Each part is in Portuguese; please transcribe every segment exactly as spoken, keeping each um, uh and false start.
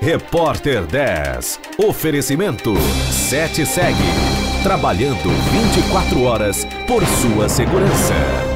Repórter dez. Oferecimento Sete Segue. Trabalhando vinte e quatro horas por sua segurança.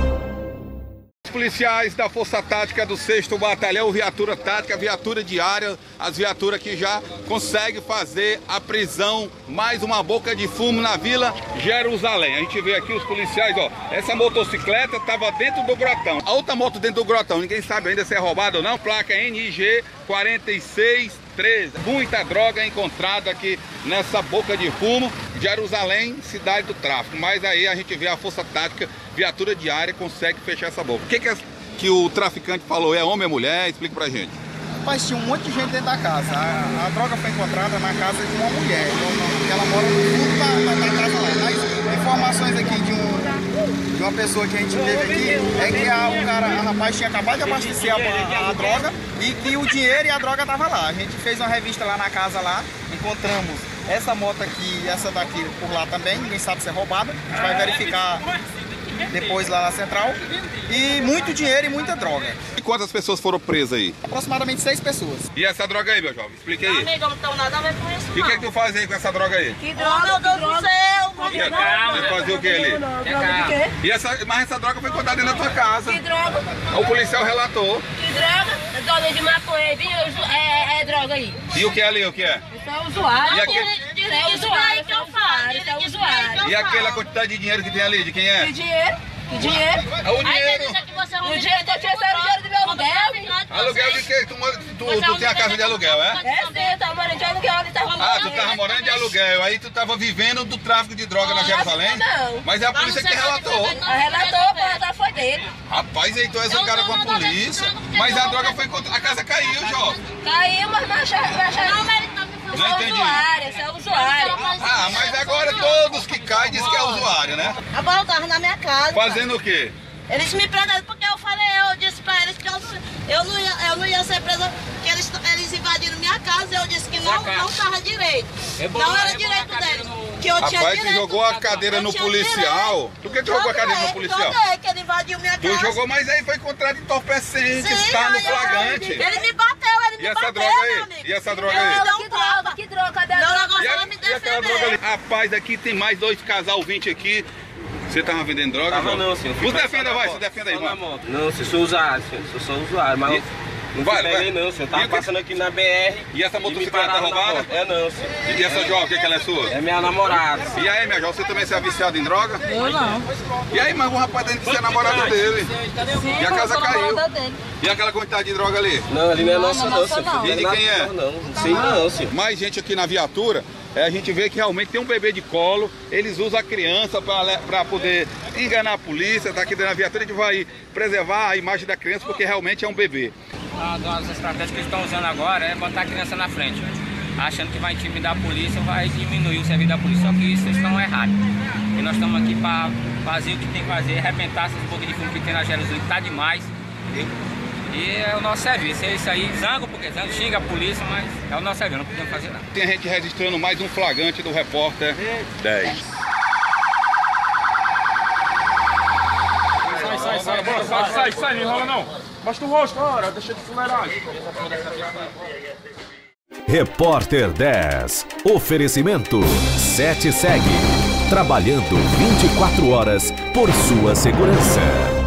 Policiais da Força Tática do sexto Batalhão, viatura tática, viatura diária, as viaturas que já conseguem fazer a prisão, mais uma boca de fumo na Vila Jerusalém. A gente vê aqui os policiais, ó, essa motocicleta estava dentro do grotão, a outra moto dentro do grotão, ninguém sabe ainda se é roubada ou não, placa N I G quarenta e seis treze. Muita droga encontrada aqui nessa boca de fumo, Jerusalém, cidade do tráfico. Mas aí a gente vê a Força Tática, viatura diária, consegue fechar essa boca. O que, que, é, que o traficante falou? É homem ou mulher? Explica pra gente. Rapaz, tinha um monte de gente dentro da casa. A, a droga foi encontrada na casa de uma mulher. Então, ela mora no fundo da, da, da casa lá. Mas informações aqui de, um, de uma pessoa que a gente teve aqui é que a, o cara, a rapaz tinha acabado de abastecer a, a, a droga e que o dinheiro e a droga estavam lá. A gente fez uma revista lá na casa lá, encontramos essa moto aqui e essa daqui por lá também. Ninguém sabe se é roubada. A gente vai verificar depois lá na central. E muito dinheiro e muita droga. E quantas pessoas foram presas aí? Aproximadamente seis pessoas. E essa droga aí, meu jovem? Explica aí. Meu amigo, não tem nada a ver com isso, E o que, que tu faz aí com essa droga aí? Que droga, meu Deus do céu! Que Você fazia o que ali? E essa, mas essa droga foi encontrada dentro da tua casa. Que droga? O policial relatou. Que droga? Droga de maconha, viu? É, é droga aí. E o que é ali, o que é? Isso é usuário. E aquele- É usuário que eu falo. Isso é usuário. E aquela quantidade de dinheiro que tem ali, de quem é? Que dinheiro? Que dinheiro? É o dinheiro. O dinheiro que eu tinha saiu o dinheiro do meu aluguel. Aluguel de quê? Tu, mora- tu, tu tem a casa de aluguel, é? É sim, eu tava morando de aluguel, ele tava morando. Ah, tu tava morando de aluguel, aí tu tava vivendo do tráfico de droga na Jerusalém? Não. Mas é a polícia que relatou. A relator, a relator foi dele. Rapaz, aí tu é zangado com a polícia. Mas a droga foi encontrada, a casa caiu, jovem. Caiu, mas não acharam. Não, acharam. Não Isso é entendi. usuário, isso é usuário. Ah, mas agora todos que caem dizem que é usuário, né? Agora o carro na minha casa. Fazendo o quê? Eles me prenderam porque eu falei, eu disse pra eles que eu, eu, não, ia, eu não ia ser presa, porque eles, eles invadiram minha casa e eu disse que não, não tava direito. Não era direito deles. Que eu tinha Rapaz, tu direito. jogou a cadeira Eu no tinha policial. direito. Tu que tu jogou a cadeira no Joguei, policial? joguei, que ele invadiu minha Tu casa. jogou, mas aí foi encontrado entorpecente, Sim, está no aí eu- flagrante. Ele me bateu, ele me E essa bateu, droga aí? meu amigo. E essa droga Eu aí? não Que droga, que droga, cadê a Meu droga? negócio E, era a, me e aquela droga ali? defender. Rapaz, aqui tem mais dois casal vinte aqui. Você tava vendendo droga? Tava João? não, senhor. Nos defenda, vai, se defenda aí, Só na mano. moto. Não, se sou usuário, senhor. Se eu sou usuário, mas eu não Vai, fui peguei vai. não, senhor. E Tava o que- passando aqui na B R. E essa me motocicleta pararam na roubada? porta. É não, senhor. E essa jovem, o que, que ela é sua? É minha namorada. E aí, minha jovem, você também se é viciado em droga? Eu não. E aí, mas o rapaz tem que ser namorado dele. E a casa eu sou caiu. namorada dele. E aquela quantidade de droga ali? Não, ali não é Não, nossa não é não, nossa, senhor. não. E de Não é quem é? nossa, Não, não sei não, senhor. Mais gente aqui na viatura, é, a gente vê que realmente tem um bebê de colo, eles usam a criança para poder enganar a polícia, tá aqui dentro da viatura, a gente vai preservar a imagem da criança porque realmente é um bebê. As estratégias que eles estão usando agora é botar a criança na frente, achando que vai intimidar a polícia, vai diminuir o serviço da polícia, só que isso eles estão errados. E nós estamos aqui para fazer o que tem que fazer, arrebentar essas bocas de fumo que tem na Jerusalém, que tá demais, entendeu? E é o nosso serviço, é isso aí, zango porque zango, xinga a polícia, mas é o nosso serviço, não podemos fazer nada. Tem gente registrando mais um flagrante do Repórter dez. Sai, sai, sai, bora, sai, sai, sai, não enrola não. Basta o rosto, cara, deixa de fuleiragem. Repórter dez. Oferecimento Sete Segue. Trabalhando vinte e quatro horas por sua segurança.